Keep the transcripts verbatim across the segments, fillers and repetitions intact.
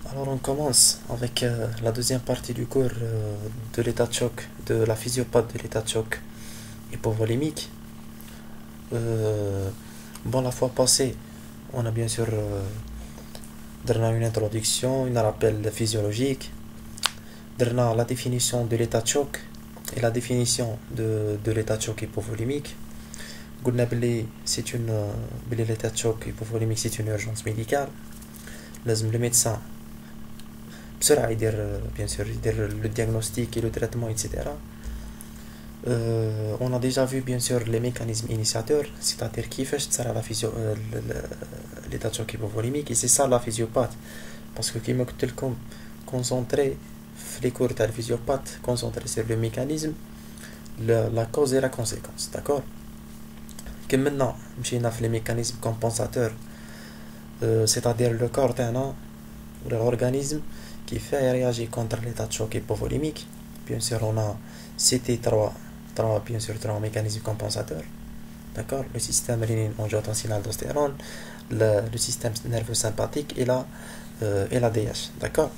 Alors on commence avec euh, la deuxième partie du cours euh, de l'état de choc, de la physiopathe de l'état de choc hypovolémique. Euh, bon, la fois passée, on a bien sûr euh, donné une introduction, un rappel physiologique, donné la définition de l'état de choc et la définition de, de l'état de choc hypovolémique. قلنا بلي c'est une euh, بلي l'état de choc hypovolémique c'est une urgence médicale. لازم le médecin بسرعة يدير bien sûr يدير le diagnostic et le traitement et cetera. Euh, on a déjà vu bien sûr les mécanismes initiateurs, c'est-à-dire كيفاش تصير la physio euh, l'état de choc hypovolémique et c'est ça la physiopathe parce que كيما قلت لكم concentré في les cours تاع الفيزيوباث concentré sur le mécanisme, la, la cause et la conséquence, d'accord. كملنا مشينا في les mécanismes compensateurs, euh, c'est-à-dire le corps تاعنا ou l'organisme qui fait réagir contre l'état de choc hypovolémique. Bien sûr, on a cité trois, trois, bien sûr, trois mécanismes compensateurs. D'accord? Le système rénine-angiotensin-aldostérone, le, le système nerveux sympathique et la, euh, et la D H. D'accord?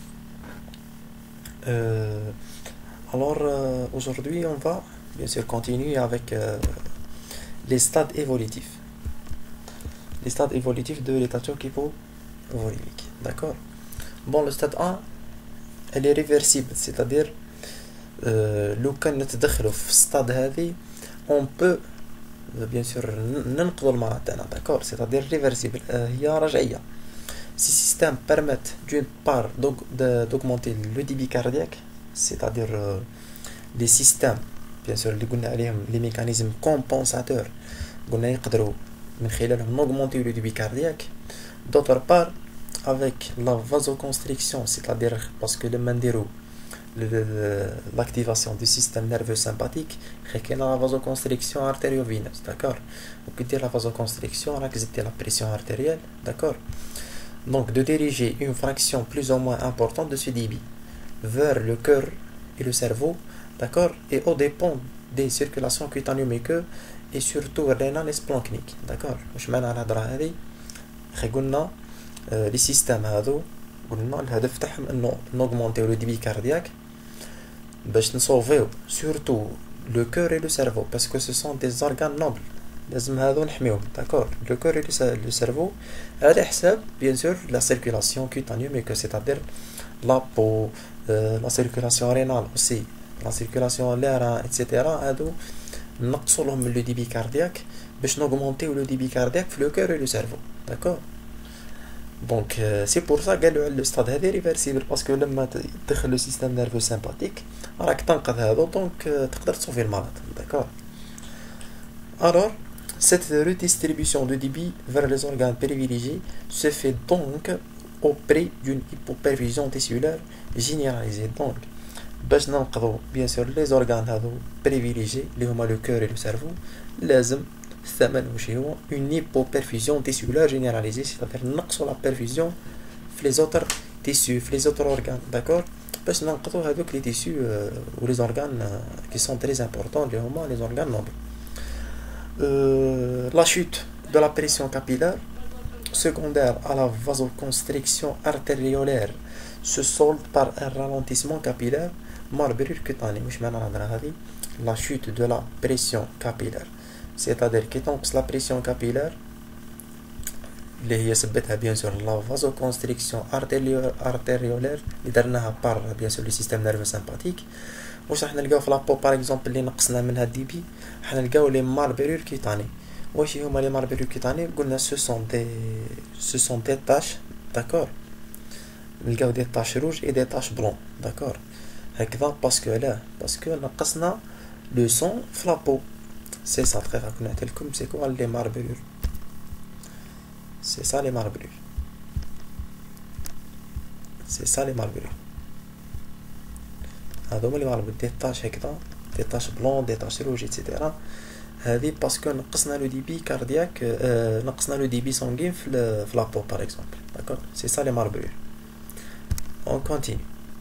Euh, alors, euh, aujourd'hui, on va, bien sûr, continuer avec euh, les stades évolutifs. Les stades évolutifs de l'état de choc hypovolémique. D'accord? Bon, le stade un, elle est réversible, c'est-à-dire euh, لو كان نتدخلوا في الستاد هذه on peut bien sûr ننقذوا المرض تاعنا, d'accord, c'est-à-dire réversible, euh, هي رجعية. Ces systèmes permettent d'une part d'augmenter le débit cardiaque, c'est-à-dire euh, les systèmes bien sûr اللي قلنا عليهم les mécanismes compensateurs قلنا يقدروا من خلالهم augmenter le débit cardiaque. D'autre part, avec la vasoconstriction, c'est-à-dire parce que le mandiro l'activation du système nerveux sympathique خلينا la vasoconstriction artério-veineuse, d'accord. On peut dire la vasoconstriction c'est la pression artérielle, d'accord. Donc de diriger une fraction plus ou moins importante de ce débit vers le cœur et le cerveau, d'accord, et au dépend des circulations cutanéo-muqueuses et surtout rénale et splanchnique, d'accord. واش معنى الهضره هذه؟ خي قلنا les systèmes هذو قلنا الهدف تاعهم انه نوغمونتيو لو ديبي كاردياك باش نصوفيو سورتو لو كور اي لو سيرفو باسكو سو سون دي زورغان نوبل, لازم هذو نحميوهم, داكور. لو كور اي لو سيرفو على حساب بيان سور لا سيركيلاسيون كوتانيو ميكو, سيتادير لا بو, لا سيركيلاسيون رينال اوسي, لا سيركيلاسيون ليران ايتترا, هادو نقصوا لهم لو ديبي كاردياك باش نوغمونتيو لو ديبي كاردياك في لو كور اي لو سيرفو, داكور. Donc euh, c'est pour ça قالوا على le stade هذا ريفرسيبل باسكو لما تدخل لو سيستم نيرفو سامباتيك راك تنقذ هذا, دونك تقدر تصوفي المرض, داكور. Alors cette redistribution de débit vers les organes privilégiés se fait donc auprès d'une hypoperfusion tissulaire généralisée. Donc باش ننقذوا bien sûr les organes هذو privilégiés اللي هما le cœur et le cerveau, لازم الثمن واش هو une hypoperfusion tissulaire généralisée, c'est-à-dire نقصوا la perfusion في les autres tissus, في les autres organes, d'accord, باش ننقذوا هذوك les tissus ou les organes qui sont très importants اللي هما les organes nobles. Euh, la chute de la pression capillaire secondaire à la vasoconstriction artériolaire se solde par un ralentissement capillaire marbrure cutané. واش معنى الهضره هذه؟ la chute de la pression capillaire, c'est-à-dire كي تنقص la pression capillaire اللي هي سبتها bien sûr la vasoconstriction artériolaire اللي درناها par bien sûr le système nerveux sympathique. واش راح نلقاو في لابو باغ اكزومبل اللي نقصنا منها الديبي؟ راح نلقاو لي ماربرور كيتاني. واش هما لي ماربرور كيتاني؟ قلنا سو سون دي سو سون دي تاش, داكور. نلقاو دي تاش روج اي دي تاش بلون, داكور. هكذا باسكو علاه باسكو نقصنا لو سون في لابو. سي سا تري راك نعطي لكم سي كوا لي ماربرور, سي سا لي ماربرور, سي سا لي ماربرور هذوما اللي ماربرور دي تاش هكذا, دي تاش بلون, دي تاش روج ايتترا. هذه باسكو نقصنا لو ديبي كاردياك, آه نقصنا لو ديبي سانغين في في لابو باغ اكزومبل, داكور. سي سا لي ماربرور. اون كونتينيو.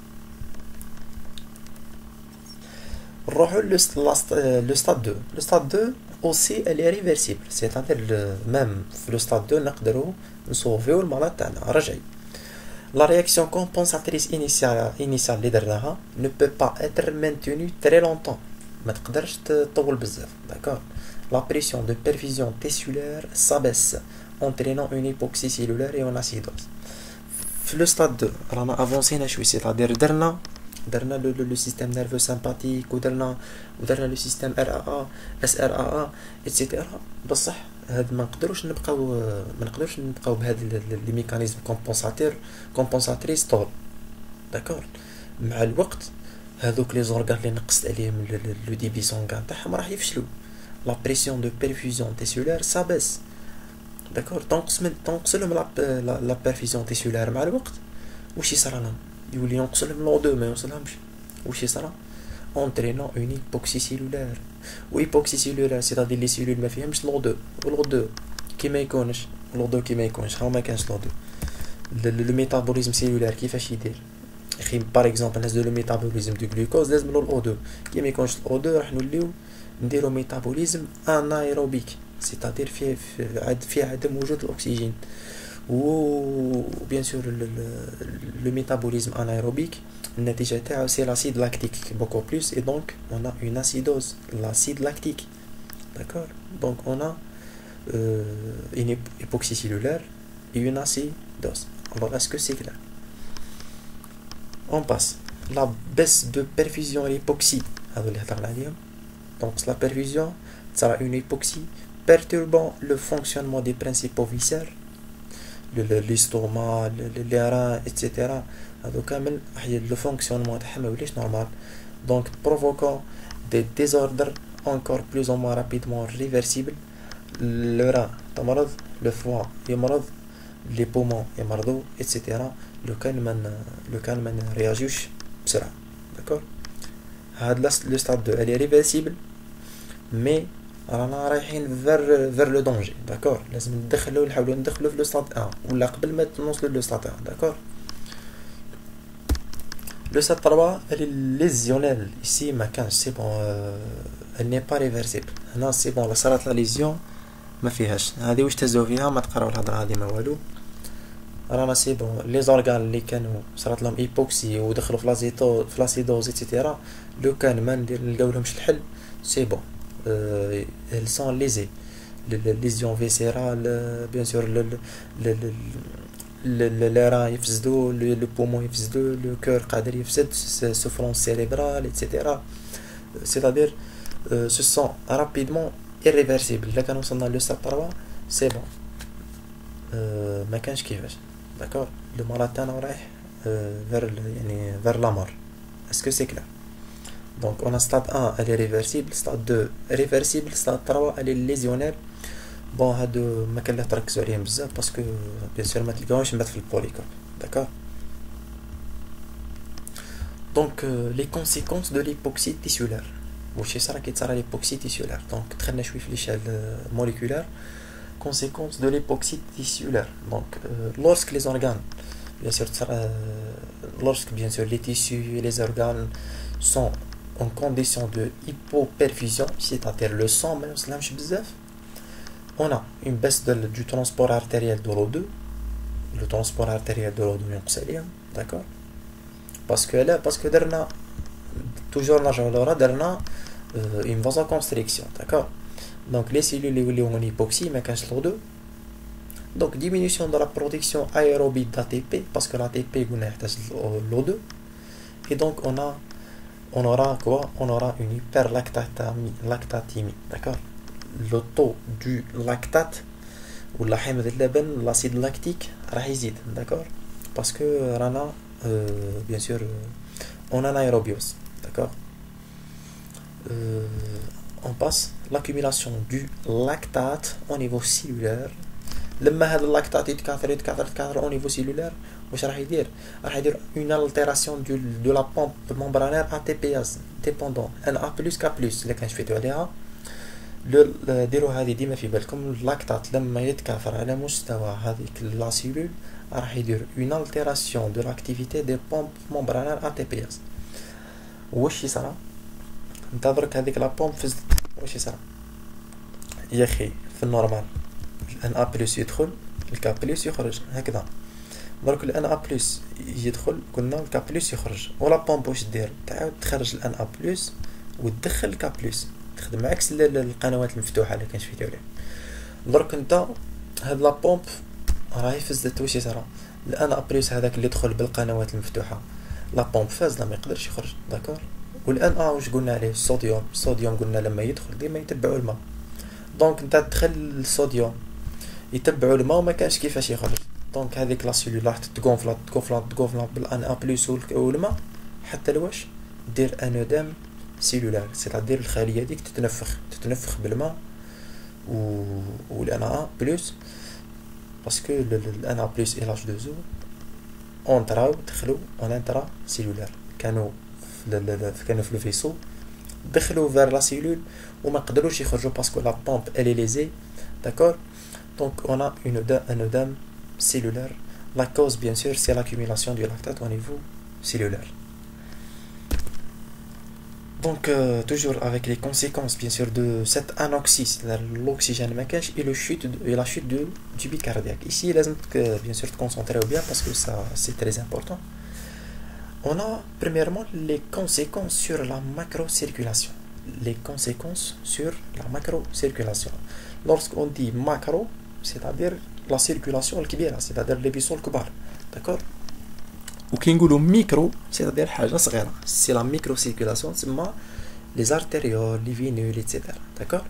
نروحو لو ستاد deux. Le stade deux aussi elle est réversible, c'est-à-dire même في le stade deux نقدروا نصوفيو المرض تاعنا رجعي. La réaction compensatrice initiale initiale اللي درناها ne peut pas être maintenue très longtemps. ما تقدرش تطول بزاف. D'accord. La pression de perfusion tissulaire s'abaisse, entraînant une hypoxie cellulaire et une acidose. في le stade deux رانا افونسينا شوي, c'est-à-dire درنا درنا le, le, le système nerveux sympathique ودرنا ودرنا le système R A A, S R A A, et cetera. بصح هاد ما نقدروش نبقاو ما نقدروش نبقاو بهاد لي ميكانيزم كومبونساتير كومبونساتريس طول. داكور. مع الوقت هذوك لي زورغان اللي نقصت عليهم لو ديبي سونغان تاعهم راح يفشلوا. لا بريسيون دو بيرفيزيون تيسولار سابس. داكور. تنقص من تنقص لهم لا لا بيرفيزيون تيسولار مع الوقت. واش يصرى لهم؟ يولي ينقص لهم لو دو ما يوصلهمش. واش يصرى؟ entraînant une hypoxie cellulaire. و hypoxie cellulaire c'est-à-dire les cellules ما فيهمش لو دو. ولو دو كي ما يكونش لو دو كي ما يكونش هاو ما كانش لو دو. لو ميتابوليزم سيلولار كيفاش يدير؟ اخي باغ اكزومبل الناس دو لو ميتابوليزم دو غلوكوز لازم له الاو دو. كي ما يكونش الاو دو راح نوليو نديرو ميتابوليزم انايروبيك سيتادير فيه فيه عدم وجود الاكسجين. و بيان سور لو ميتابوليزم انايروبيك النتيجه تاعو سي لاسيد لاكتيك beaucoup plus et donc on a une acidose, l'acide lactique. D'accord. Donc on a euh, une hypoxie cellulaire et une acidose. Alors est-ce que c'est clair? On passe. La baisse de perfusion et l'hypoxie. Donc la perfusion, ça a une hypoxie perturbant le fonctionnement des principaux viscères, l'estomac, les reins, et cetera. Le fonctionnement est normal. Donc provoquant des désordres encore plus ou moins rapidement réversibles. Le rein, le foie, les poumons, et cetera. Le calme, le calme ne réagit pas. D'accord. Le stade deux, elle est réversible, mais رانا رايحين vers vers le danger. D'accord. لازم ندخلو نحاولو ندخلو في لو stade un ولا قبل ما نوصلو لو stade un. D'accord. Le stade trois, elle est lésionnelle. Ici, ma canne, c'est bon, euh, elle n'est pas réversible. هنا c'est bon, la صارت la lésion ما فيهاش. هذه واش تهزو فيها ما تقراو الهضره هذه ما والو. رانا سي بون لي زورغان اللي كانوا صارت لهم ايبوكسي ودخلوا في لازيتو في لاسيدوز ايتترا لو كان ما ندير نلقاو لهمش الحل سي بون elles sont lésées. les lésions viscérales bien sûr le le le les reins يفسدوا le poumon يفسدوا le cœur قادر يفسد souffrance cérébrale etc. c'est-à-dire euh, ce sont rapidement irréversibles. là quand on s'en a le stade trois c'est bon euh, ما كانش كيفاش. D'accord. Le malade رايح vers يعني vers la mort. Est-ce que c'est clair? Donc on a stade un, elle est réversible, stade deux réversible, stade trois elle est lésionnaire. Bon هادو ما كان لا تركزوا عليهم بزاف باسكو بيان سور ما تلقاوهمش مبات في البوليكوب. D'accord. Donc euh, les conséquences de l'hypoxie tissulaire. واش يصرا كي تصرا l'hypoxie tissulaire. Donc دخلنا شوي في l'échelle moléculaire. Conséquences de l'hypoxie tissulaire. Donc euh, lorsque les organes bien sûr euh, lorsque bien sûr les tissus et les organes sont en condition de hypoperfusion, c'est-à-dire le sang ما يوصلهمش بزاف, on a une baisse de, du transport artériel de l'O deux. Le transport artériel de l'O deux ينقص عليهم. D'accord. parce que là parce que درنا toujours نرجعوا لورا درنا euh, une vasoconstriction. D'accord. Donc les cellules اللي يوليو en hypoxie ما كانش l'O deux. Donc diminution de la production aérobie d'A T P parce que l'A T P قلنا يحتاج l'O deux. Et donc on a on aura quoi? On aura une hyperlactatémie. D'accord. Le taux du lactate ou la حامض اللبن l'acide lactique راح يزيد. D'accord. parce que رانا euh, bien sûr euh, on a anaérobiose. D'accord. euh, on passe l'accumulation du lactate au niveau cellulaire. لما هذا اللاكتات يتكاثر يتكاثر يتكاثر au niveau cellulaire واش راح يدير؟ راح يدير une altération du de la pompe membranaire A T P ase dépendant ان A plus K plus اللي كنشفيتو عليها. ديروا هذه ديما في بالكم. اللاكتات لما يتكاثر على مستوى هذيك لا سيلول راح يدير une altération de l'activité des pompes membranaires A T P ase. واش يصرى؟ انت درك هذيك لا بومب فزت واش يصرى؟ يا اخي في النورمال ان A plus يدخل الكا بلس يخرج هكذا. درك الان ا بلس يدخل قلنا الكا بلس يخرج ولا بومب واش دير تعاود تخرج الان ا بلس وتدخل الكا بلس تخدم عكس القنوات المفتوحه اللي كنشفيتو عليها. درك انت هاد لا بومب راهي فزت واش يصرا الان ا بلس هذاك اللي دخل بالقنوات المفتوحه لا بومب فاز ما يقدرش يخرج داكور. والان ا واش قلنا عليه الصوديوم الصوديوم قلنا لما يدخل ديما يتبعوا الماء دونك انت تدخل الصوديوم يتبعوا الماء وما كانش كيفاش يخرج دونك هذيك لا سيلول راح تتغونفلا تغونفلا تغونفلا بالان ا بلس والماء حتى لواش دير انودام سيلولار سيتادير الخليه ديك تتنفخ تتنفخ بالماء و والان ا بلس باسكو الان ا بلس اي لاش دو زو اونطراو دخلوا اون انترا سيلولار كانوا في كانوا في لو فيسو دخلوا فير لا سيلول وما قدروش يخرجوا باسكو لا بومب الي ليزي داكور. دونك اون ا اون انودام cellulaire. La cause, bien sûr, c'est l'accumulation du lactate au niveau cellulaire. Donc, euh, toujours avec les conséquences, bien sûr, de cette anoxie, c'est-à-dire l'oxygène manquant et, le chute de, et la chute de, du beat cardiaque. Ici, il faut bien sûr te concentrer bien parce que ça, c'est très important. On a premièrement les conséquences sur la macrocirculation. Les conséquences sur la macrocirculation. Lorsqu'on dit macro, c'est-à-dire la circulation الكبيرة c'est-à-dire les vaisseaux الكبار d'accord. وكي نقولوا ميكرو c'est-à-dire حاجة صغيرة c'est la microcirculation تسمى les artérioles les vénules et cetera d'accord.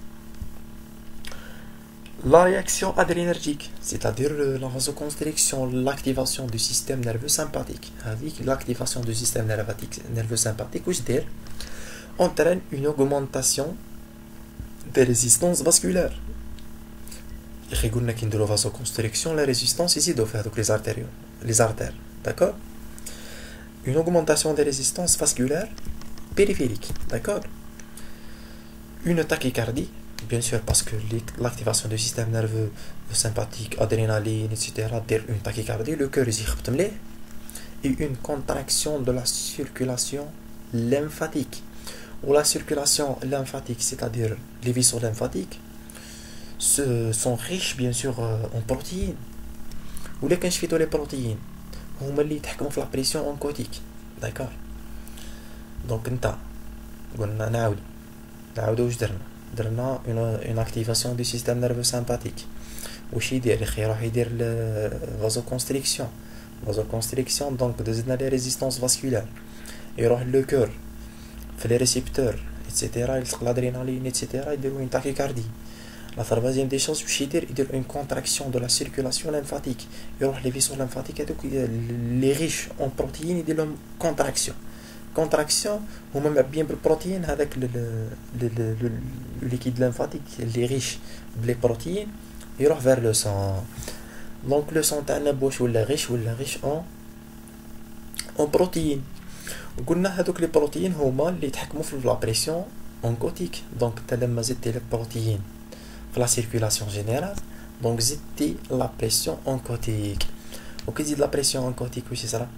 La réaction adrénergique c'est-à-dire la vasoconstriction l'activation du système nerveux sympathique avec l'activation du système nerveux sympathique واش دير entraîne une augmentation des résistances vasculaires. قلنا كي نديرو vasoconstriction la résistance يزيدو في هذوك les artères les artères d'accord. Une augmentation des résistances vasculaires périphériques d'accord. Une tachycardie bien sûr parce que l'activation du système nerveux sympathique adrénaline etc دير une tachycardie le cœur يزيد يخبط مليح et une contraction de la circulation lymphatique. Ou la circulation lymphatique c'est-à-dire les vaisseaux lymphatiques sont riches bien sûr en protéines ولا كنشفيتو لي بروتيين هما اللي يتحكموا في لا بريسيون اونكوتيك داكور. دونك انت قلنا نعاود نعاودو واش درنا درنا اون اكتيفاسيون دو سيستيم نيرفو سامباتيك واش يدير يخي يروح يدير فازو كونستريكسيون فازو كونستريكسيون دونك زدنا لي ريزيستانس فاسكولار يروح لو كور في لي ريسيبتور ايتترا يلصق l'adrénaline ايتترا يديرو اون تاكيكاردي. La troisième des choses, c'est une contraction de la circulation lymphatique. Et les vaisseaux lymphatiques, les riches en protéines, ils ont une contraction. Contraction, ou même bien de protéines avec le, le, le, le, le liquide lymphatique, les riches les protéines, ils vont vers le sang. Donc le sang est ou la riche ou la riche en, en protéines. قلنا هذوك لي بروتين هما اللي يتحكموا في la pression oncotique. Donc تلما زدتي les protéines la circulation générale donc زدتي la pression oncotique. وكي تزيد la pression oncotique واش يصرا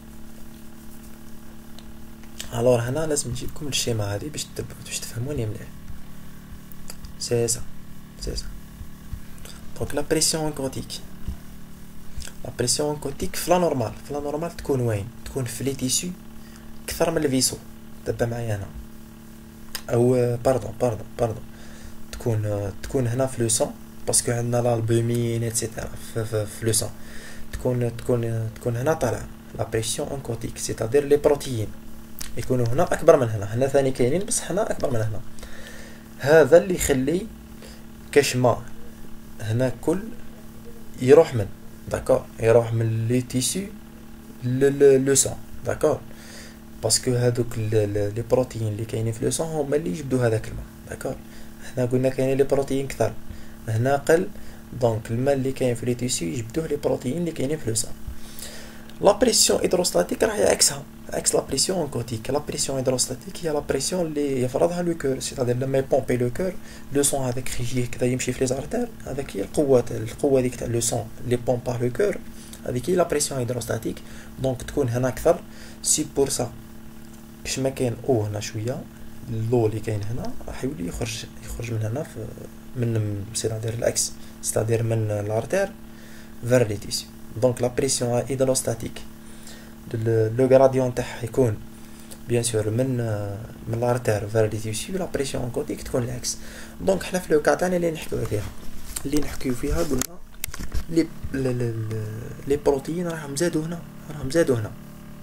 alors هنا لازم نجيبكم الشيما هذه باش باش تفهموني مليح. سي سا سي سا دونك la pression oncotique la pression oncotique في لا نورمال في لا نورمال تكون وين تكون في لي تيسو اكثر من الفيسو. دابا معايا هنا او باردون باردون باردون تكون تكون هنا في لو سون باسكو عندنا الالبومين ايتترا في, في, في لو سون تكون تكون تكون هنا طالعه لا بريسيون اونكوتيك سيتادير لي بروتيين يكونوا هنا اكبر من هنا هنا ثاني كاينين بصح هنا اكبر من هنا. هذا اللي يخلي كشما هنا كل يروح من داكور يروح من لي تيسو لو سون داكور باسكو هذوك لي بروتيين اللي كاينين في لو سون هما اللي يجبدوا هذاك الماء داكور. هنا قلنا كاينين لي بروتيين كثر هنا قل دونك الماء اللي كاين في لي تيسو يجبدوه لي بروتيين اللي كاينين في لو سان. لا بريسيون هيدروستاتيك راهي عكسها عكس لا بريسيون اونكوتيك. لا بريسيون هيدروستاتيك هي لا بريسيون اللي يفرضها لو كور سيتادير لما يبومبي لو كور لو سون هذاك يجي كذا يمشي في لي زارتير هذاك هي القوه القوه ديك تاع لو سون اللي بومبا لو كور هذيك هي لا بريسيون هيدروستاتيك. دونك تكون هنا اكثر سي بور سا كش ما كاين او هنا شويه اللو اللي كاين هنا راح يولي يخرج يخرج من هنا في من سيتادير الاكس سيتادير من لارتير فير لي تيسيو دونك لا بريسيون هيدروستاتيك لو غراديون تاعها يكون بيان سور من من لارتير فير لي تيسيو، لا بريسيون كوتيك تكون العكس. دونك حنا في لو كا تاعنا اللي نحكيو فيها اللي نحكيو فيها قلنا لي لي بروتين راهم زادو هنا، راهم زادو هنا.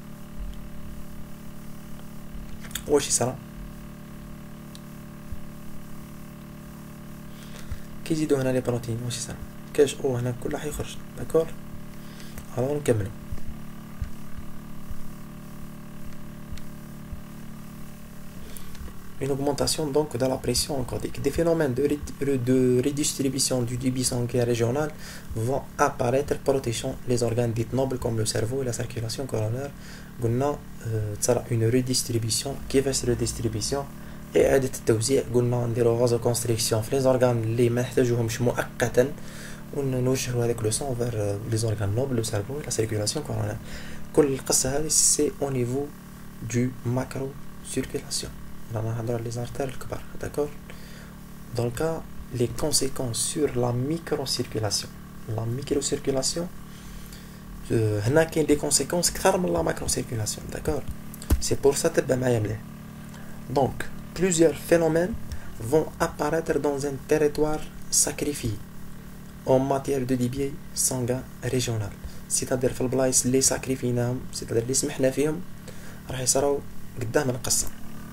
واش يصرا كي يزيدو هنا لي بروتين؟ واش يصرا؟ كاش او هنا كل راح يخرج. داكور، الو نكملو. Une augmentation donc de la pression encodique. Des phénomènes de, de redistribution du débit sanguin régional vont apparaître protégeant les organes dits nobles comme le cerveau et la circulation coronaire. قلنا تصرا une redistribution. كيفاش redistribution؟ إعادة التوزيع. قلنا نديرو vasoconstriction في les organes اللي ما نحتاجوهمش مؤقتا ونوجهو هذاك لو سون vers les organes nobles, le cerveau et la circulation coronaire. كل القصة هذه سي au niveau du macro circulation. رانا نهضرو على لي زارتير الكبار. داكور. Dans le cas, les conséquences sur la microcirculation. La microcirculation, هنا كاين des conséquences كثر من la macrocirculation. D'accord. C'est pour ça تبع معايا مليح. Donc, plusieurs phénomènes vont apparaître dans un territoire sacrifié en matière de débit sanguin régional. C'est-à-dire في البلايص اللي ساكريفيناهم، c'est-à-dire اللي سمحنا فيهم راح يصراو قدام القصة.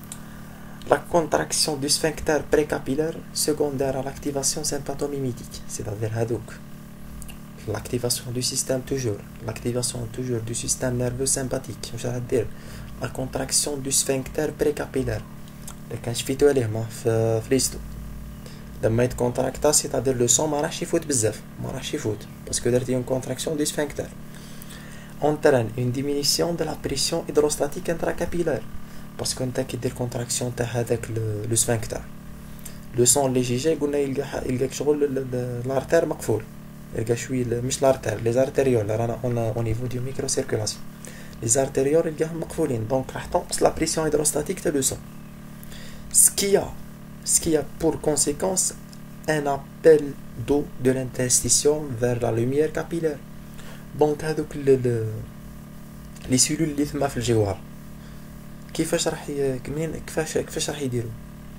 La contraction du sphincter précapillaire secondaire à l'activation sympathomimétique, c'est-à-dire هذوك l'activation du système toujours, l'activation toujours du système nerveux sympathique. واش راح دير؟ la contraction du sphincter précapillaire اللي كان شفيتو عليه في فليستو لما يتكونتراكتا، c'est-à-dire لو سون ما راحش يفوت بزاف، ما راحش يفوت باسكو درتي اون contraction du sphincter entraîne une diminution de la pression hydrostatique intracapillaire. باسكو نتا كي دير كونتراكسيون تاع هذاك لو سفنكتر لو سون اللي يجي جاي قلنا يلقى يلقاك شغل لارتير مقفول، يلقى شويه مش لارتير لي زارتيريول رانا اون او نيفو دو ميكرو سيركولاسيون، لي زارتيريول يلقاهم مقفولين دونك راح تنقص لا بريسيون هيدروستاتيك تاع لو سون. سكيا سكيا بور كونسيكونس ان ابل دو دو لانترستيسيون فير لا لوميير كابيلير. دونك هذوك لي سيلول اللي ثما في الجوار كيفاش راح ي... منين كيفاش كيفاش راح يديروا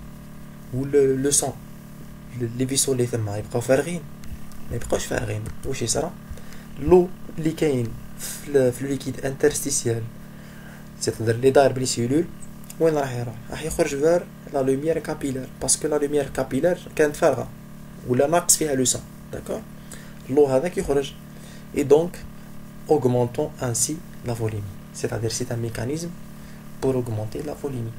ولا لو سون لي فيسو اللي ثما يبقاو فارغين؟ ما يبقاوش فارغين. واش يصرا؟ لو اللي كاين في في الليكيد انترستيسيال سيتدير لي داير بلي سيلول وين راح يروح؟ راح يخرج فير لا لوميير كابيلير باسكو لا لوميير كابيلير كانت فارغه ولا ناقص فيها لو سون. داكور. لو هذاك يخرج اي دونك augmentons ainsi la volémie, c'est-à-dire c'est un mécanisme pour augmenter la volémie.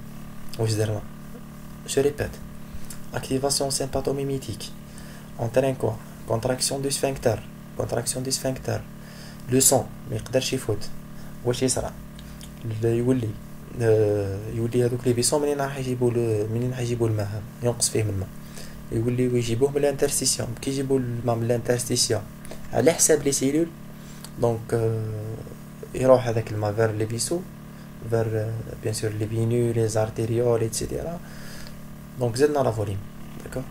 Je répète, activation sympathomimétique entraîne quoi? Contraction du sphincter, contraction du sphincter. Le sang ما يقدرش يفوت. واش يصرا؟ يولي يولي هذوك لي فيسون منين راح يجيبوا منين راح يجيبوا الماء؟ ينقص فيه من الماء. يولي يجيبوه من الانترستيسيون. كي يجيبوا الماء من الانترستيسيون على حساب لي سيلول دونك يروح هذاك الماء فير لي فيسو vers euh, bien sûr les vénus, les artérioles, et cetera. Donc زدنا la volume, d'accord.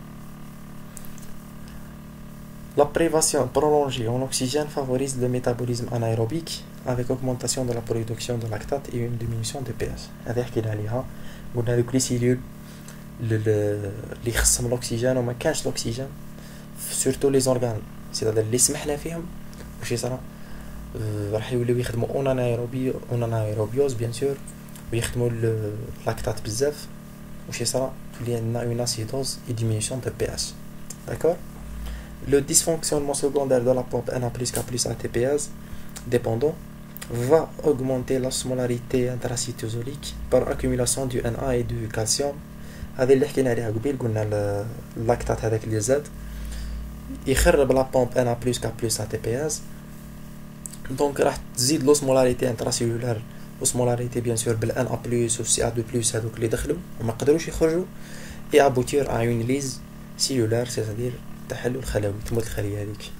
La privation prolongée en oxygène favorise le métabolisme anaérobique avec augmentation de la production de lactate et une diminution de pH. هذا حكينا عليها قلنا هذوك لي سيلول اللي يخصهم الاكسجين وما كانش الاكسجين سورتو لي زورغان سيتادير اللي سمحنا فيهم واش يصرا راح يوليو يخدموا اون انايروبي اون انايروبيوز بيان سور ويخدموا اللاكتات بزاف واش يصرا تولي عندنا اون اسيدوز اي ديمينيسيون دو بي اش. داكور. لو ديسفونكسيونمون secondaire de la pompe N A plus K plus A T P S dépendant va augmenter l'osmolarité intracytosolique par accumulation du N A et du calcium. هذا اللي حكينا عليها قبيل قلنا اللاكتات هذاك اللي زاد يخرب لا بومب N A plus K plus A T P S دونك راح تزيد لوسمولاريتي انتراسيلولار لوسمولاريتي بيان سور بالان ا بلس و سي ا دو بلس هذوك اللي دخلوا وما قدروش يخرجوا اي ابوتير ا اون ليز سيلولار سيتادير تحلل خلوي تموت الخليه هذيك.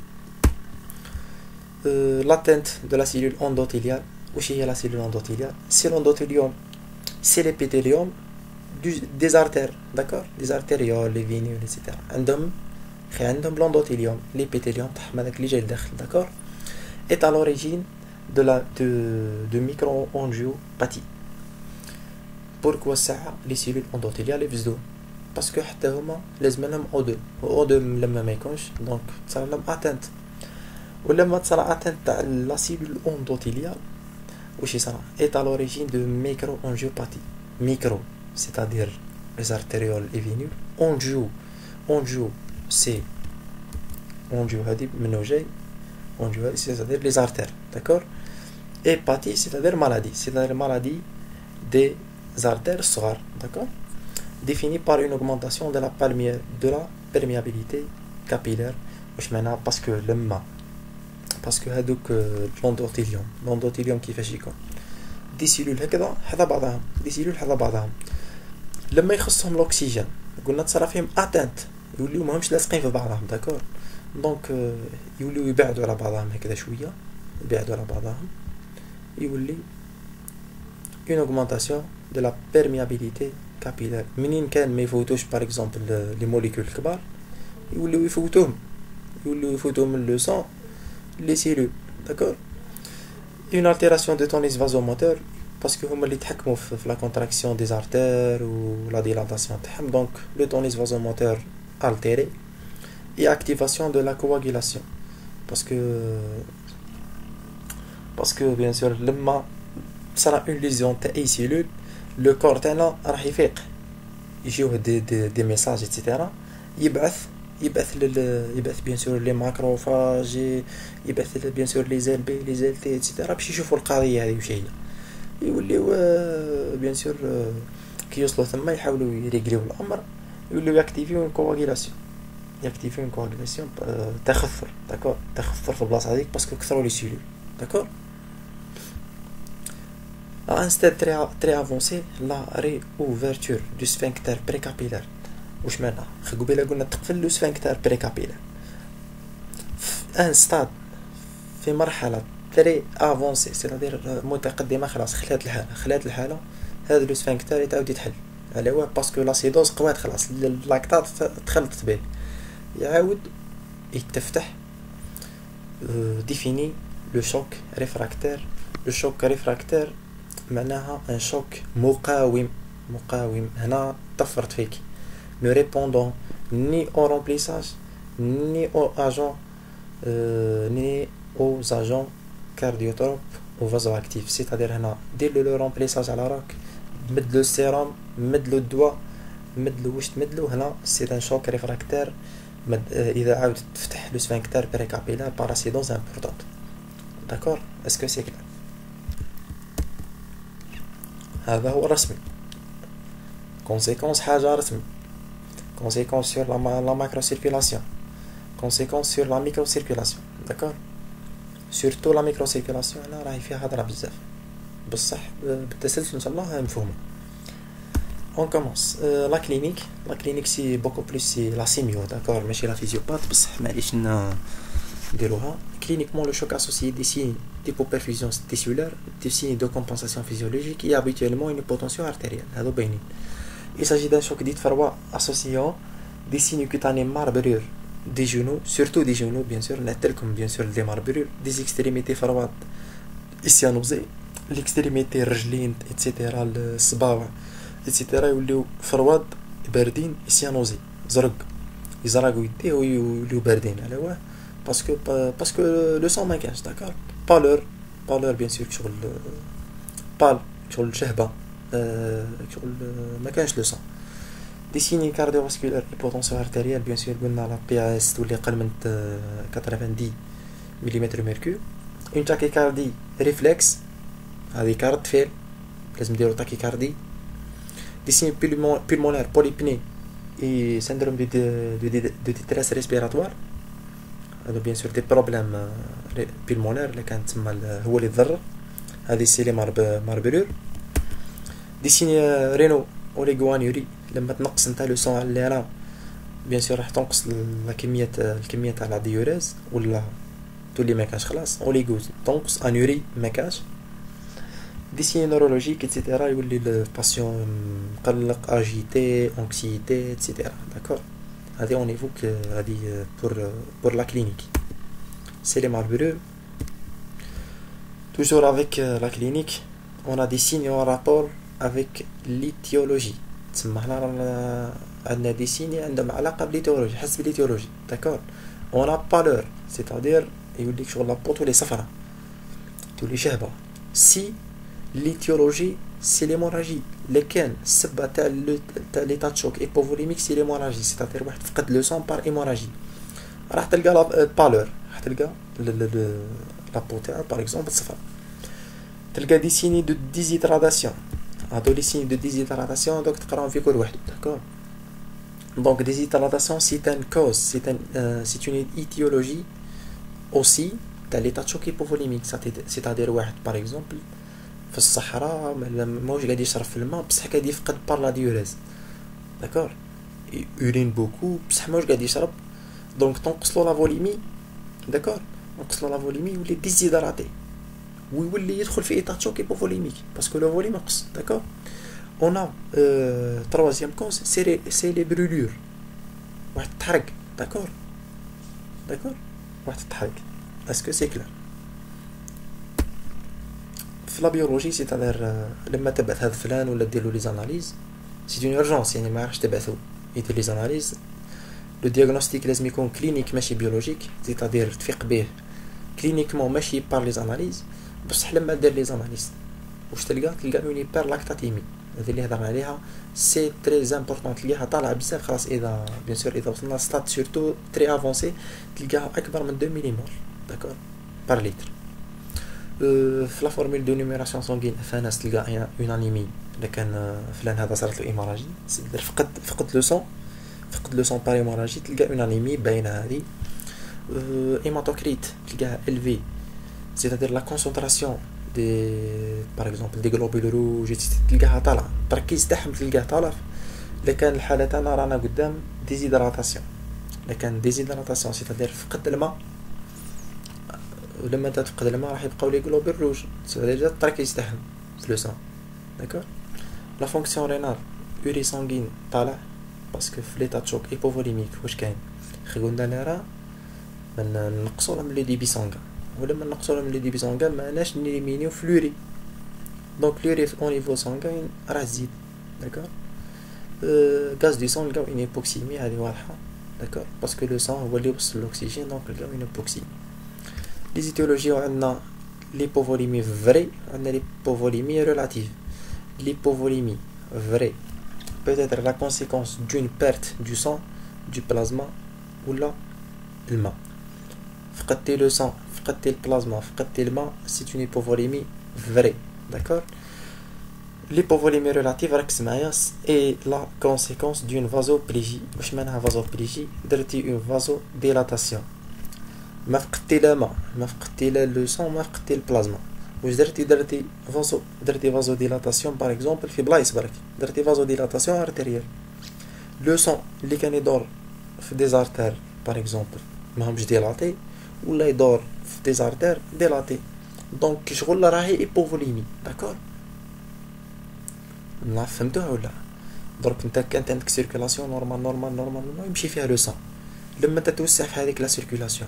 لاتنت دو لا سيلول اندوتيليال. واش هي لا سيلول اندوتيليال؟ سي الاندوتيليوم سي ليبيثيليوم دي زارتير. داكور. دي زارتيريول لي فينيول ايتترا عندهم خي عندهم الاندوتيليوم ليبيثيليوم تاعهم هذاك اللي جاي لداخل. داكور. est à l'origine de la de, de micro-angiopathie. Pourquoi ça les cellules endothéliales يفسدوا؟ باسكو حتى هما لازم لهم او deux او deux لما ما يكونش دونك تصرا لهم اتنت، ولما تصرا اتنت تاع لا سيلول اندوثيليال واش يصرا est à l'origine de micro-angiopathie. Micro c'est-à-dire les artérioles et vénules. Angio angio c'est angio هذه منو جاي angio c'est-à-dire les artères, d'accord. Et pathie c'est-à-dire maladie, c'est-à-dire maladie des artères صغار, d'accord, définie par une augmentation de la palmière de la perméabilité capillaire. واش معناها؟ باسكو لما باسكو هذوك l'endothélium l'endothélium كيفاش يكون دي سيلول هكذا حدا بعضهم، دي سيلول حدا بعضهم، لما يخصهم الاكسجين قلنا تصرا فيهم اتنت يوليو ماهمش لاصقين في بعضهم، داكور. دونك يوليو يبعدوا على بعضهم هكذا شويه، يبعدوا على بعضهم، يولي une augmentation de la perméabilité capillaire. منين كان ما يفوتوش باغ اكزومبل لي موليكول الكبار يوليو يفوتوهم يوليو يفوتوهم من لو سون لي سيلول، داكور. une altération de tonus vasomoteur باسكو هما اللي يتحكموا في لا كونتراكسيون دي زارتير و لا ديلاتاسيون تاعهم، دونك لو tonus vasomoteur altéré et activation de la coagulation parce que parce que bien sûr لما صرا اون ليزيون تاع اي سيلول لو كور تاعنا راح يفيق، يجيوه دي دي, دي ميساج ايتترا، يبعث يبعث لل يبعث بيان سور لي ماكروفاج، يبعث بيان سور لي زيل بي لي زيل تي ايتترا باش يشوفوا القضيه هذه واش هي، يوليو بيان سور كي يوصلوا ثم يحاولوا يريغليو الامر، يوليو ياكتيفيو كواغيلاسيون ياكتيفيو كواغيلاسيون تخثر، داكور، تخثر في البلاصه هذيك باسكو كثروا لي سيلول، داكور. À un stade très, très avancé, la réouverture du sphincter précapillaire. واش معناها؟ قبيله قلنا تقفل لو sphincter précapillaire. un stade في مرحلة très avancée c'est-à-dire متقدمة، خلاص خلات الحالة خلات الحالة هذا لو sphincter يتعاود يتحل. على واه باسكو لاسيدوز قوات خلاص اللاكتات تخلطت به، يعاود يتفتح. définit le choc réfractaire. le choc réfractaire معناها ان شوك مقاوم مقاوم هنا طفرت فيك ne répondant ni au remplissage ni aux agents euh, ni aux agents cardiotropes ou vasoactifs. c'est-à-dire هنا دير له لو remplissage على راك، مد له السيروم، مد له الدواء، مد له واش تمد له هنا. سي ان شوك ريفراكتير اذا عاود تفتح لو sphincter précapillaire par acidose importante، d'accord. est-ce que c'est clair؟ هذا هو الرسمي. conséquence حاجة رسمي. conséquence sur la, la macrocirculation. conséquence sur la microcirculation، d'accord. surtout la microcirculation هنا راهي فيها هضرة بزاف بصح بالتسلسل ان شاء الله مفهومة. on commence euh, la clinique. la clinique c'est beaucoup plus c'est la sémio، d'accord، ماشي la physiopathe بصح معليش نديروها. cliniquement le choc associé des signes d'hypoperfusion tissulaire, des signes de compensation physiologique et habituellement une hypotension artérielle. هذا باينين. il s'agit d'un choc dit froid associant des signes cutanés marbrures des genoux, surtout des genoux bien sûr, tels comme bien sûr des marbrures, des extrémités froides ischianosées, l'extrémité رجلين etc الصباع etc يوليو فرواد باردين ischianosés، زرق يزرقوا يديه ويوليو باردين. على واه باسكو باسكو لو سون ما كانش، داكور. بالور بالور بيان سور شغل بال شغل شهبه شغل ما كانش لو سون. دي سيني كارديوفاسكولار هيبوتونسيون ارتيريال بيان سور قلنا لا بي اس تولي قل من ثمانين ملم ميركور. اون تاكيكاردي ريفلكس هذه كارد فيل لازم نديرو تاكيكاردي. دي سيني بولمونير بوليبني اي سندروم دو دو ديتريس ريسبيراتوار. هذا بيان سور دي بروبليم بيلمونير اللي كان تما هو اللي ضرر. هذه سي ماربرور. دي سيني رينو اوليغوانيوري لما تنقص نتاع لو سون على ليران بيان سور راح تنقص الكميه الكميه تاع لا ديوريز ولا تولي ما كاش خلاص اوليغوز تنقص انوري ما كاش. دي سيني نورولوجيك ايتترا يولي الباسيون مقلق اجيتي انكسيتي ايتترا، داكور. هذه اون ايفوك هذه بور بور لا كلينيك. سي لي ماربرور Toujours avec euh, la clinique, on a des signes en rapport avec l'étiologie. تسمى حنا رانا عندنا des signes عندهم علاقة بالإيتيولوجي، حسب بالإيتيولوجي، d'accord. On a pâleur, c'est-à-dire يوليك شغل لابو تولي صفرا، تولي شهبة. Si l'étiologie c'est l'hémorragie، اللي كان السبة تاع تاع ليتا تشوك ايبوفوليميك سي l'hémorragie، c'est-à-dire واحد فقد لو سون بار hémorragie، راح تلقى لا pâleur، راح تلقى لابو تاعو باغ اكزومبل صفرا. تلقى دي سيني دو ديزيدراتاسيون، هادو لي سيني دو ديزيدراتاسيون دوك تقراهم في كل وحده، داكور. دونك ديزيدراتاسيون سي ان كوز، سي ان سي اون ايتيولوجي اوسي تاع ليتا تشوك ايبوفوليميك، سيتادير واحد باغ اكزومبل في الصحراء ماهوش قاعد يشرب في الماء بصح قاعد يفقد بار لا ديوريز، داكور. يورين بوكو بصح ماهوش قاعد يشرب، دونك تنقصلو لا فوليمي، داكور، نقصلو لا فوليمي يولي ديزيدراتي ويولي يدخل في ايتا تشوك ايبوفوليميك باسكو لو فوليم نقص، داكور. اون ا تروازيام كوز سي سي لي برولور، واحد تحرق، داكور، داكور، واحد تحرق. اسكو سي كلار في لا بيولوجي، سيتادير لما تبعث هذا فلان ولا ديرلو لي زاناليز سي اون اورجونس، يعني ما راحش تبعثو يدير لي زاناليز. لو دياغنوستيك لازم يكون كلينيك ماشي بيولوجيك، سيتادير تفيق به كلينيكمون ماشي بار لي زاناليز، بصح لما دير لي زاناليز واش تلقى؟ تلقى اون هيبر لاكتاتيمي، هذه اللي هضرنا عليها سي تري امبورطون، تلقاها طالعه بزاف. خلاص اذا بيان سور اذا وصلنا ستاد سورتو تري افونسي تلقاها اكبر من اثنين مليمول، داكور، بار لتر. في لا فورمول دو نيميراسيون سونغين فاناس تلقى اون انيمي، اذا كان فلان هذا صارت له ايموراجي، فقد فقد لو سون، فقد لو سون بار ايموراجي، تلقى اون انيمي باينه هذه. هيماتوكريت تلقاها الفي، c'est-à-dire la concentration des par exemple des globules rouges تلقاها طالعه، التركيز تاعهم تلقاه طالع. اذا كان الحاله تاعنا رانا قدام ديزيدراتاسيون، اذا كان ديزيدراتاسيون c'est-à-dire فقد الماء، ولما انت تفقد الماء راح يبقاو لي غلوبول روج، c'est-à-dire التركيز تاعهم في لو سان، داكور. لا فونكسيون رينال يوري سانغين طالع باسكو في ليتا تشوك ايبوفوليميك واش كاين، قلنا لها من نقصوا لهم لي ديبي سانغان، ولما نقصوا لهم لي ديبي سانغان معناش نيليمينيو فلوري، دونك لوري اون نيفو سانغان راه تزيد، داكور. غاز دو سون لقاو اون ايبوكسيمي، هذه واضحه، داكور، باسكو لو سان هو اللي يوصل لوكسيجين، دونك لقاو اون ايبوكسيمي. لي زيتيولوجي عندنا ليبوفوليمي فري، عندنا ليبوفوليمي ريلاتيف. ليبوفوليمي فري peut-être la conséquence d'une perte du sang, du plasma ولا الماء. فقدتي لو سان، فقدتي البلازما، فقدتي الماء، سي اون هيبوفوليمي فري، داكور. ليبوفوليمي ريلاتيف ركز معايا اي لا كونسيكونس دون فازوبليجي. واش معناها فازوبليجي؟ درتي اون فازو ديلاتاسيون، ما فقدتي لا ماء، ما فقدتي لا لو سان، ما فقدتي البلازما، واش درتي؟ درتي فازو، درتي فازو ديلاتاسيون باغ اكزومبل في بلايص برك، درتي فازو ديلاتاسيون ارتيريال. لو سان اللي كان يدور في دي زارتير باغ اكزومبل ماهمش ديلاتي، ولا يدور في دي زارتير ديلاتي، دونك شغل راهي ايبوفوليمي، داكور. لا فهمتوها ولا؟ درك انت كانت عندك سيركولاسيون نورمال نورمال نورمال يمشي فيها لو سان، لما انت توسع في هذيك لا سيركولاسيون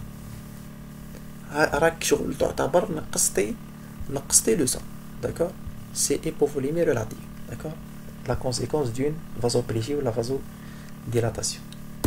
راك شغل تعتبر نقصتي نقصتي لو سان، داكور. سي ايبوفوليمي ريلاتيف، داكور، لا كونسيكونس دون فازوبليجي ولا فازو ديلاتاسيون.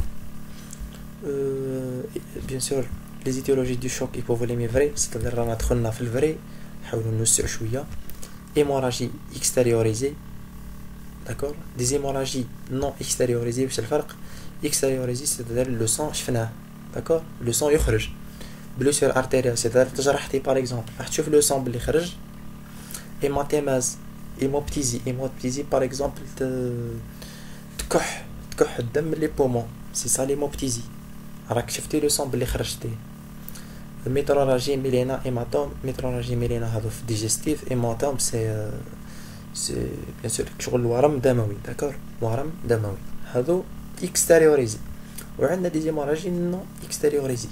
بيان سور لي زيتيولوجي دو شوك ايبوفوليمي فري، c'est-à-dire رانا دخلنا في الفري، نحاولوا نوسعوا شويه. هيموراجي اكستيريوريزي، داكور. دي زيموراجي نون اكستيريوريزي، واش الفرق؟ اكستيريوريزي c'est-à-dire لو سان شفناه، داكور، لو سان يخرج. بلوسير ارتيريال c'est-à-dire تجرحتي باغ اكزومبل راح تشوف لو سان بلي خرج. هيماتيماز، هيموبتيزي، هيموبتيزي باغ اكزومبل تكح تكح الدم لي بومون، سي سا ليموبتيزي، راك شفتي لو سون بلي خرجتي. ميتروراجي ميلينا هيماتوم، ميتروراجي ميلينا هادو في ديجستيف، هيماتوم سي سي بيان سور شغل ورم دموي، داكور، ورم دموي، هادو اكستيريوريزي. وعندنا دي زيموراجي نو اكستيريوريزي،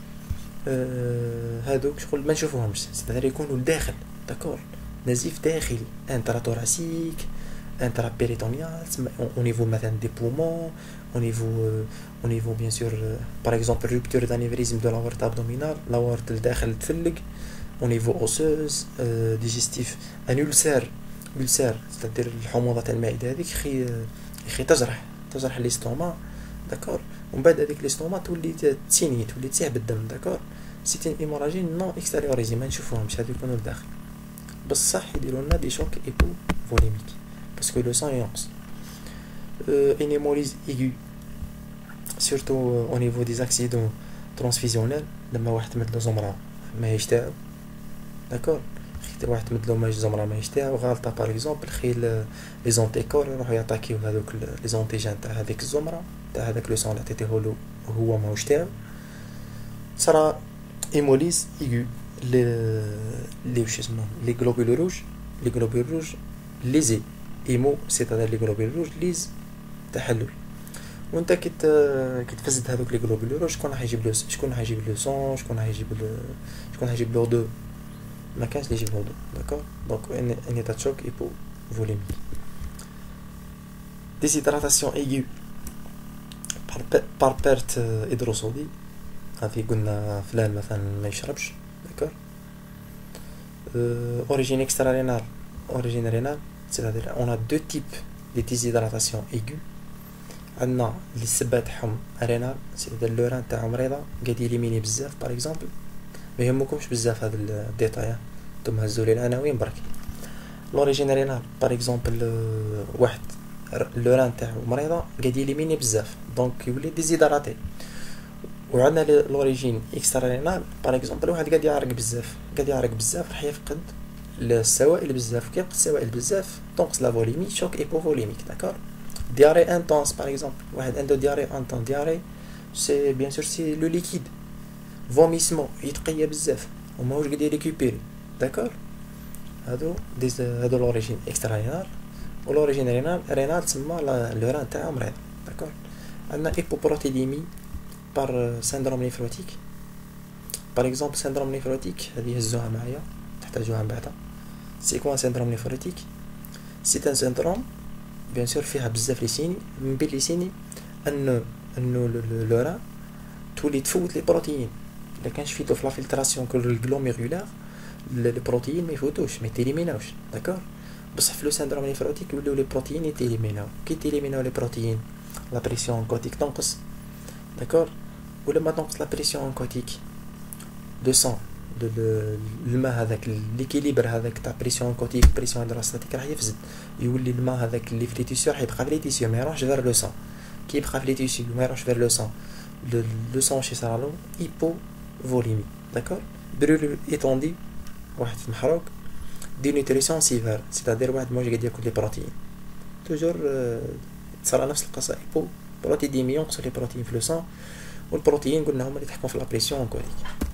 أه هادوك شغل ما نشوفوهمش، سيتادير يكونوا لداخل، داكور، نزيف داخلي، انترا توراسيك، انترا بيريتونيال، او نيفو مثلا دي بومون، au niveau euh, au niveau bien sûr euh, par exemple rupture d'anévrisme de l'aorte abdominale، l'aorte الداخل تفلق، au niveau osseuse, euh, digestif, un ulcère, ulcère, c'est-à-dire الحموضة تاع المعدة هذيك خي خي تجرح تجرح الاستوما داكور ومن بعد هذيك الاستوما تولي تسيني تولي تسيح بالدم داكور سيتي ان ايموراجي نون اكستيريوريزي ما نشوفوهمش هادو يكونوا لداخل بصح يديروا لنا دي شوك ايبو فوليميك باسكو لو سان ينقص ان هيموليز ايغو سورتو او نيفو دي زاكسيدون ترانسفيزيونيل لما واحد تمدلو زمرة ماهيش تاعو داكور خيت واحد تمدلو ماهيش زمرة ماهيش تاعو غالطة باغ اكزومبل خي لي زونتيكور يروحو ياتاكيو هادوك لي زونتيجين تاع هذيك الزمرة تاع هذاك لو سون اللي عطيتيهولو هو ماهوش تاعو صرا هيموليز ايغو لي لي واش اسمهم لي غلوبول روج لي غلوبول روج ليزي ايمو سيتادير لي غلوبول روج ليز تحلل وانت كي كي تفزد هذوك لي غلوبول روج شكون راح يجيب لو شكون راح يجيب لو سون شكون راح يجيب شكون راح يجيب لو دو ما كانش اللي يجيب لو دو داكور دونك ان ايتا تشوك ايبو فوليميك ديسيدراتاسيون ايغو بار بار بيرت هيدروسودي هذه قلنا فلان مثلا ما يشربش داكور اوريجين اكسترا رينال اوريجين رينال c'est-à-dire on a deux types de déshydratation aiguë عندنا اللي السبه تاعهم رينال c'est-à-dire لو ران تاعهم مريضه قاعد يليميني بزاف باغ اكزومبل ما يهمكمش بزاف هذا الديتاي نتوما هزوا لي العناوين برك لوريجين رينال باغ اكزومبل واحد لو ران تاعو مريضه قاعد يليميني بزاف دونك يولي ديزيدراتي وعندنا لوريجين اكسترا رينال باغ اكزومبل واحد قاعد يعرق بزاف قاعد يعرق بزاف راح يفقد السوائل بزاف كي يفقد السوائل بزاف تنقص لا فوليمي شوك ايبوفوليميك داكور دياري انتونس باغ اكزومبل واحد عنده دياري انتون دياري سي بيان سور سي لو ليكيد فوميسمون يتقيا بزاف وماهوش قادر يريكوبيري داكور هادو ديز هادو لوريجين اكسترا رينال ولوريجين رينال رينال تسمى لو ران تاعو مريض داكور عندنا ايبوبروتيديمي بار سيندروم نيفروتيك باغ اكزومبل سيندروم نيفروتيك هذه هزوها معايا تحتاجوها من بعدا سي كوا سيندروم نيفروتيك سي ان سيندروم بيان سور فيها بزاف لي سيني من بين لي سيني انه انه لو ران تولي تفوت لي بروتيين الا كانش فيتو في لا فلتراسيون كل الغلوميرولار لي بروتيين ما يفوتوش ما يتيليميناوش داكور بصح في لو سيندروم نيفروتيك يوليو لي بروتيين يتيليميناو كي يتيليميناو لي بروتيين لا بريسيون كوتيك تنقص داكور ولما تنقص لا بريسيون كوتيك دو سون دو الماء هذاك ليكيليبر هذاك تاع بريسيون كوتيك بريسيون هيدروستاتيك راح يفزد يولي الماء هذاك اللي في لي تيسيو راح يبقى في لي تيسيو ما يروحش فير لو سون كي يبقى في لي تيسيو ما يروحش فير لو سون لو سون شي صرالو ايبو فوليمي داكور برولو ايتوندي واحد محروق دي نوتريسيون سيفير سيتادير واحد ماهوش قاعد ياكل لي بروتين توجور تصرا نفس القصه ايبو بروتيديمي ينقص لي بروتين في لو سون والبروتين قلنا هما اللي يتحكموا في لا بريسيون كوتيك